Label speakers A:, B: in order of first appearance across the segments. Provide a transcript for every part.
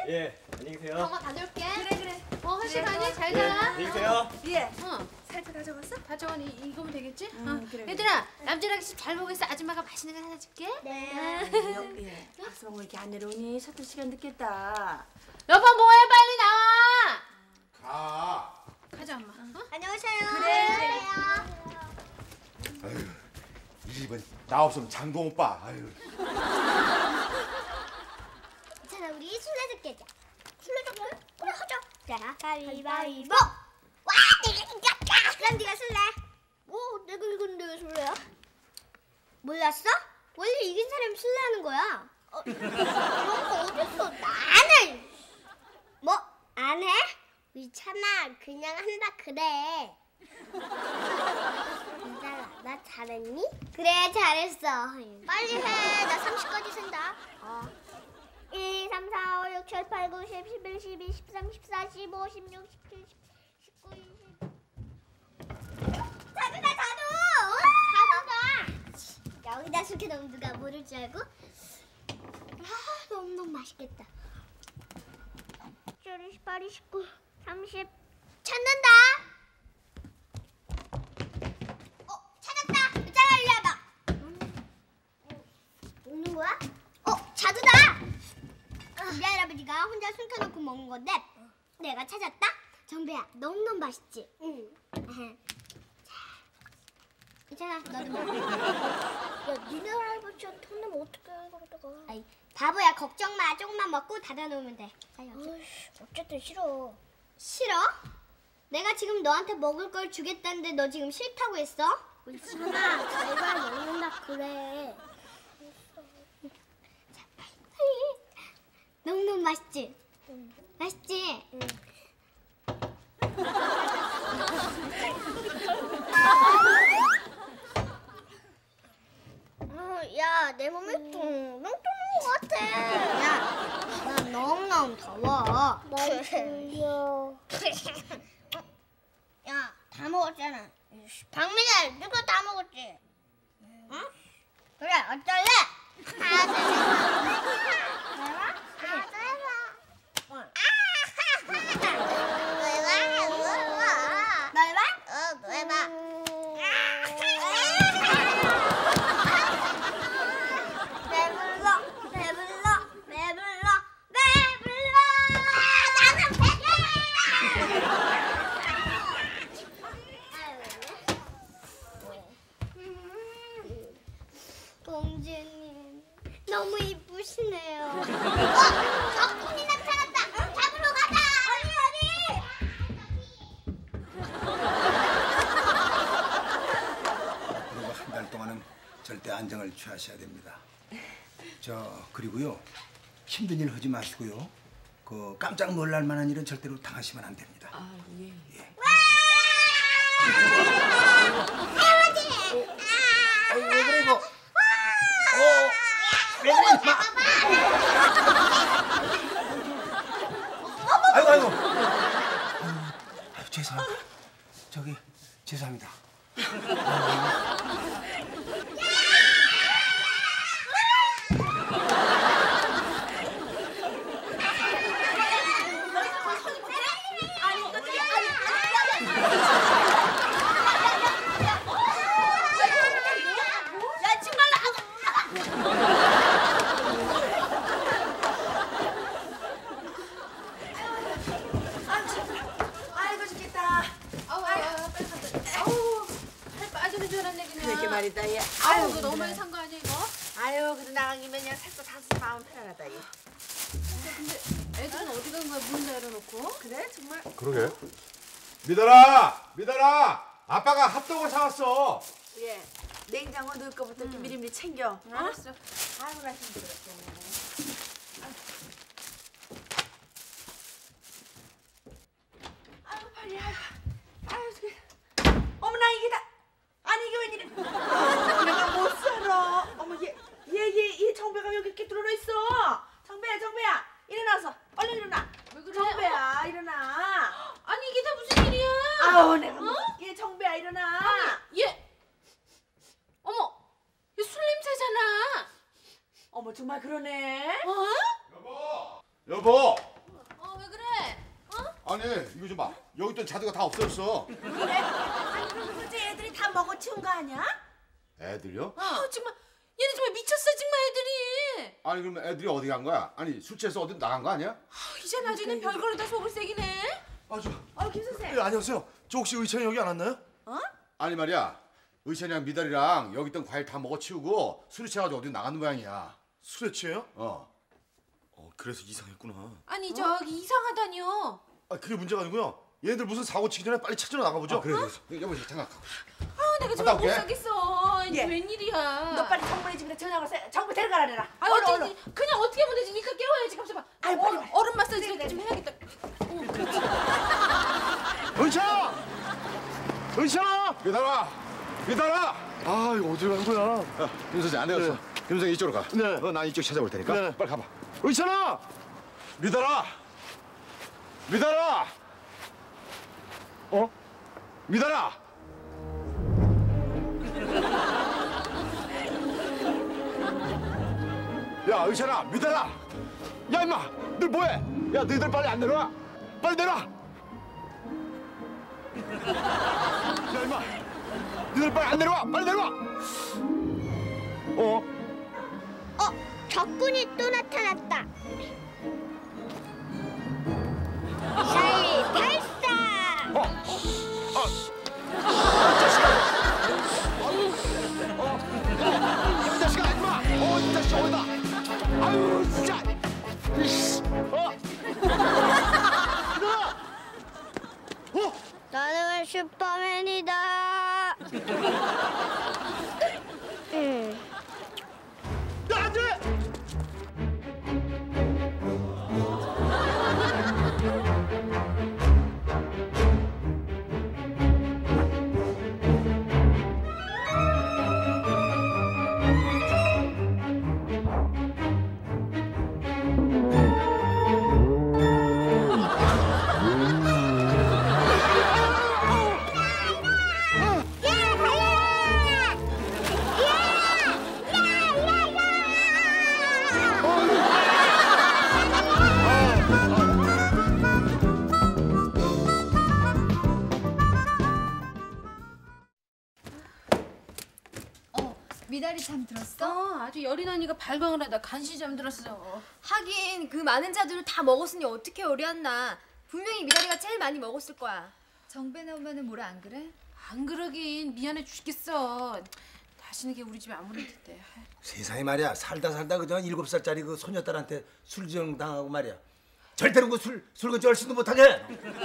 A: 예, 안녕히 계세요.
B: 엄마 다녀올게.
C: 그래.
B: 허식 가니? 잘
A: 예,
B: 가.
A: 안녕히 계세요.
C: 예.
B: 응.
C: 살펴 다 적었어?
B: 다 적어 이거면 되겠지?
C: 그래.
B: 얘들아, 남자랑 잘 먹고 있어. 아줌마가 맛있는 거 하나 줄게.
D: 네.
C: 예. 박수 먹고 이렇게 안 내려오니 셔틀 시간 늦겠다.
B: 여보 뭐해? 빨리 나와.
E: 가.
B: 가자 엄마. 어?
D: 안녕하세요.
C: 그래.
E: 아유, 이 집은 나 없으면 장동 오빠. 아유.
D: 괜찮아, 우리 술래잡기 깨자. 술래잡기? 그래, 하자. 자, 가위바위보. 와, 내가 이겼다. 그럼 네가 술래. 오, 내가 이겼는데 왜 술래야? 몰랐어? 원래 이긴 사람이 술래하는 거야. 그런 거 어딨어? 나는 뭐 안 해? 귀찮아. 그냥 한다 그래. 괜찮아. 나 잘했니? 그래, 잘했어. 빨리 해. 나 30까지 센다. 1, 2, 3, 4, 5, 6, 7, 8, 9, 10, 11, 12, 13, 14, 15, 16, 17, 19, 20. 자두다, 자두! 자두다! 여기다 숙여 넣으면 누가 모를 줄 알고? 너무너무 맛있겠다. 17, 18, 29, 30. 찾는다! 찾았다! 유자야, 일리 와봐. 먹는 거야? 자두다! 우리 할아버지가 혼자 술 켜놓고 먹는 건데 내가 찾았다? 정배야, 너무너무 맛있지? 응. 괜찮아, 너도 먹어. 야, 니네 할아버지한테 혼내면 어떡해, 그러다가. 아이, 바보야, 걱정 마. 조금만 먹고 닫아놓으면 돼. 어쨌든 싫어. 싫어? 내가 지금 너한테 먹을 걸 주겠다는데 너 지금 싫다고 했어? 괜찮아, 제발 먹는다 그래. 너무너무 맛있지? 맛있지? 야, 내 몸이 뚱뚱한 것 같아. 야, 난 너무너무 더워. 날 졸려. 야, 다 먹었잖아. 박민아, 누가 다 먹었지? 응? 그래, 어쩔래? 공주님, 너무 이쁘시네요. 적군이 나타났다. 잡으러 가자. 어디?
F: 그리고 한 달 동안은 절대 안정을 취하셔야 됩니다. 그리고요, 힘든 일 하지 마시고요. 그 깜짝 놀랄 만한 일은 절대로 당하시면 안 됩니다.
C: 예.
F: 왜 그래 이거? 왜 그래 임마? 아이고. 죄송합니다. 죄송합니다.
C: 아이고 죽겠다.
B: 살 빠지는 줄 알았네 그냥.
C: 그렇게 말이다 얘.
B: 아유, 이거 너무 많이 산 거 아니야 이거?
C: 아유, 그래 나간 김에 그냥 살거 다 마음 편안하다 얘.
B: 근데 애들은 어디 간 거야? 문 열어놓고?
C: 그래 정말.
E: 그러게. 미달아. 아빠가 핫도그 사왔어.
C: 예. 냉장고 넣을 거부터 이렇게 미리미리 챙겨.
B: 알았어.
C: 아이고 나 힘들었네. 아이고 팔이 아유 저기. 어머나 이게 다. 아니 이게 웬일이야? 내가 못 살아. 어머 얘 정배가 여기 이렇게 들어와 있어. 정배야 일어나서 얼른 일어나.
B: 왜 그래?
C: 정배야 일어나.
B: 아니 이게 다 무슨 일이야?
C: 아우 내가 얘 정배야 일어나.
B: 얘 어머, 얘 술 냄새잖아.
C: 어머 정말 그러네.
B: 어?
E: 여보. 아니 이거 좀 봐. 여기 있던 자두가 다 없어졌어.
C: 그래? 아니 그럼 그제 애들이 다 먹어치운 거 아니야?
E: 애들요?
B: 정말 얘네 정말 미쳤어 정말 애들이.
E: 아니 그러면 애들이 어디 간 거야? 아니 술 취해서 어디 나간 거 아니야?
B: 이제 나중에 별걸로 다 속을 새기네.
C: 김 선생.
A: 예, 안녕하세요. 저 혹시 의찬이 여기 안 왔나요?
E: 아니 말이야. 의찬이랑 미달이랑 여기 있던 과일 다 먹어치우고 술이 취해가지고 어디 나가는 모양이야.
A: 술에 취해요? 그래서 이상했구나.
B: 아니 저기 이상하다니요.
A: 아, 그게 문제가 아니고요. 얘들 무슨 사고 치기 전에 빨리 찾으러 나가보죠.
E: 그래. 여보 잠깐.
B: 내가
E: 갔다
B: 정말 못
E: 올게.
B: 사겠어. 이게
C: 예.
B: 웬일이야.
C: 너 빨리 정문의 집에 전화가서 정부 데려가라 그래라.
B: 아
C: 얼른,
B: 어쩌지?
C: 얼른.
B: 그냥 어떻게 하면 되지? 니까 깨워야지. 갑자기 봐.
C: 아이, 빨리 와.
B: 얼음 마사지 좀 해야겠다.
A: 의찬아! 의찬아!
E: 미달아.
A: 아, 이거 어디로 간 거야?
E: 야, 김 선생 안 되겠어.
A: 네.
E: 김 선생 이쪽으로 가.
A: 네.
E: 난 이쪽 찾아볼 테니까.
A: 네.
E: 빨리 가봐.
A: 의찬아!
E: 미달아. 미달아. 야 의찬아, 미달아. 야 임마, 너 뭐해? 야 너희들 빨리 안 내려와. 빨리 내려와. 야 임마, 너희들 빨리 안 내려와. 빨리 내려와.
D: 적군이 또 나타났다. 샤이 발사!
E: 이 자식아, 임마. 이 자식 어디다? 아유 진짜. 이씨.
D: 나는 슈퍼맨이다.
E: 안 돼.
G: 미달이 잠 들었어?
B: 아주 열이 나니까 발광을 하다 간신히 잠들었어.
G: 하긴 그 많은 자두를 다 먹었으니 어떻게 열이 안 나. 분명히 미달이가 제일 많이 먹었을 거야. 정배 나오면은 뭐라 안 그래?
B: 안 그러긴 미안해 죽겠어. 다시는 걔 우리 집에 안 오는 텐데.
F: 세상에 말이야. 살다 그저 7살짜리 그 소녀딸한테 술주정 당하고 말이야. 절대로 그 술 절수도 못하게.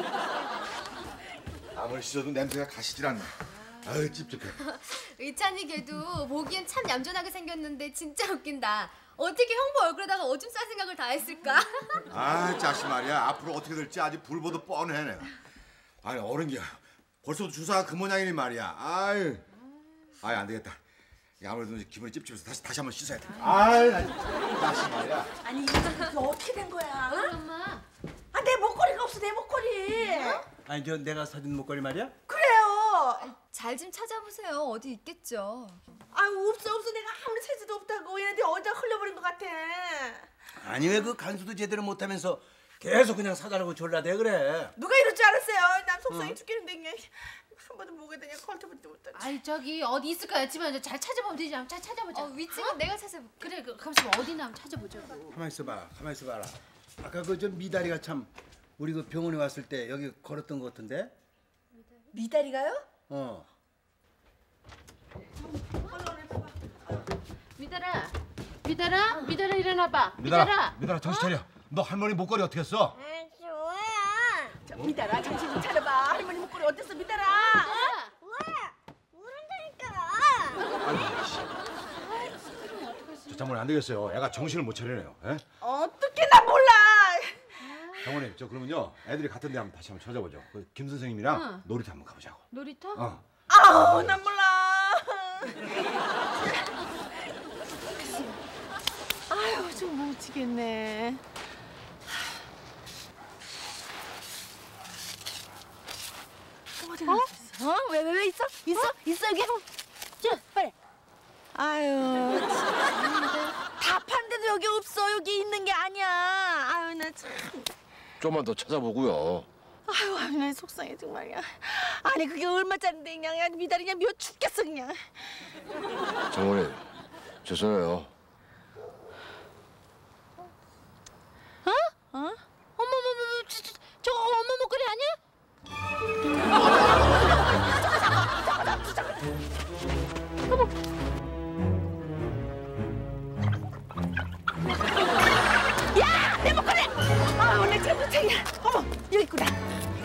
E: 아무리 씻어도 냄새가 가시질 않네. 아유 찝찝해.
G: 의찬이 걔도 보기엔 참 얌전하게 생겼는데 진짜 웃긴다. 어떻게 형부 얼굴에다가 오줌 쌀 생각을 다 했을까?
E: 아 자식 말이야. 앞으로 어떻게 될지 아직 불보듯 뻔해 내가. 아니 어른이야. 벌써부터 주사가 그 모양이니 말이야. 아유 안 되겠다. 이게 아무래도 이제 기분이 찝찝해서 다시 한번 씻어야 돼. 아유 자식 말이야.
C: 아니 이거 어떻게 된 거야?
B: 엄마.
C: 아 내 목걸이가 없어 내 목걸이.
F: 아니 저 내가 사준 목걸이 말이야?
C: 그래요.
G: 잘 좀 찾아보세요. 어디 있겠죠.
C: 아유 없어 내가 아무리 찾아도 없다고. 얘네들이 어디다 흘려버린 것 같아.
F: 아니 왜 그 간수도 제대로 못하면서 계속 그냥 사달라고 졸라대 그래.
C: 누가 이럴 줄 알았어요. 난 속상해 죽겠는데 그냥 한 번도 뭐가 되냐 컬터부터 못하지.
B: 아이 저기 어디 있을까 집안 잘 찾아보면 되지. 한번 잘 찾아보자.
G: 위치는 내가 찾아볼게.
B: 그래 잠시만 어디나 한번 찾아보자고.
F: 가만 있어봐라. 아까 그 저 미다리가 참 우리 그 병원에 왔을 때 여기 걸었던 것 같은데?
C: 미달이가요?
B: 미달아 일어나봐.
E: 미달아 정신 차려. 너 할머니 목걸이 어떻게 했어?
D: 좋아요.
C: 미달아 정신 좀 차려봐. 할머니 목걸이 어땠어 미달아?
D: 모른다니까.
E: 저 장모님 안 되겠어요. 애가 정신을 못 차리네요. 예?
C: 어떻게 나 몰라.
E: 장모님 저 그러면요 애들이 같은 데 한번 다시 한번 찾아보죠. 그 김 선생님이랑 놀이터 한번 가보자고.
B: 놀이터?
C: 아우 난 몰라. 아유 좀 뭉치겠네. 어디 갔어? 왜 있어? 있어 여기? 자 빨리. 아유 다 판데도 여기 없어. 여기 있는 게 아니야. 아유 나 참.
E: 좀만 더 찾아보고요.
C: 아유, 나 속상해 정말이야. 아니 그게 얼마짜린데 그냥 야, 미달이 그냥 미워 죽겠어 그냥.
A: 장모님 죄송해요.
C: 어머머머, 저거 엄마 목걸이 아니야? 야, 내 목걸이! 아, 오늘 참 못하냐. 어머, 여기 있구나.